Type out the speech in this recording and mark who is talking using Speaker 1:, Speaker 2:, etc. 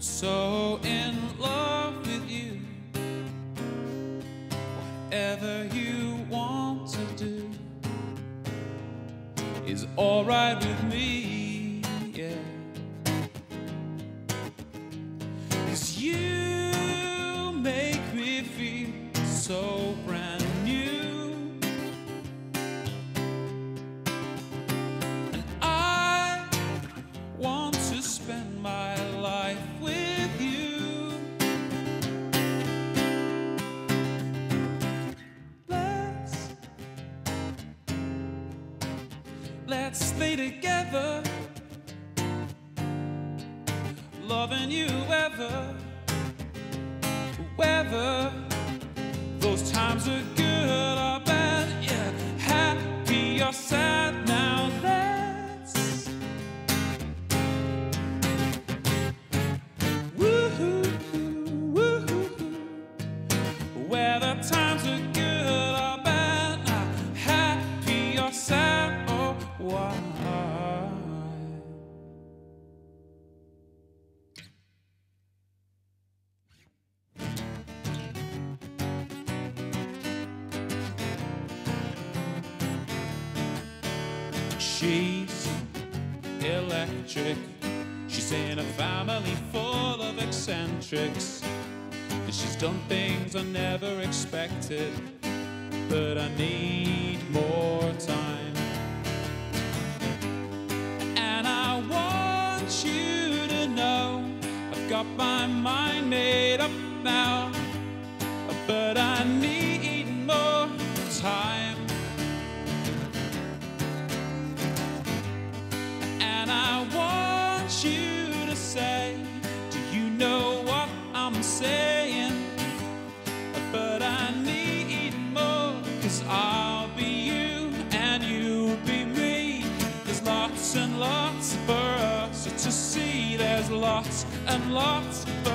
Speaker 1: so in love with you. Whatever you want to do is alright with me, yeah. 'Cause you make me feel so brand new, and I want to spend my life with you. Let's stay together, loving you ever, whether those times are good or bad, yeah, happy or sad. Now let's woo-hoo, woo-hoo, whether times are good or bad, happy or sad. Why? She's electric. She's in a family full of eccentrics, and she's done things I never expected, but I need more time. You to know I've got my mind made up now, but I need more time. And I want you to say, do you know what I'm saying? But I need more, 'cause I'll be you and you'll be me. There's lots and lots for us to see. There's lots and lots for